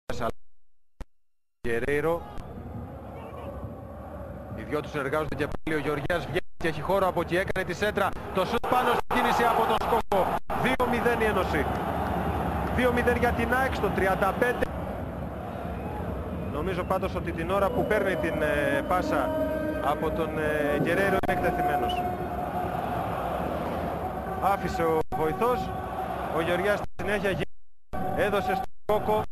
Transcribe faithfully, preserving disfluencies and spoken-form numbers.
Γκερέιρο. Οι δυο τους εργάζονται και πάλι. Ο Γεωργιάς βγαίνει και έχει χώρο από εκεί. Έκανε τη σέντρα. Το σουτ πάνω στην κίνηση από τον Σκόκο. δύο μηδέν η Ένωση. δύο μηδέν για την ΑΕΚ στο τριάντα πέντε. Νομίζω πάντως ότι την ώρα που παίρνει την ε, πάσα από τον ε, Γκερέιρο είναι εκτεθειμένος. Άφησε ο βοηθός. Ο Γεωργιάς στη συνέχεια έδωσε στον Σκόκο.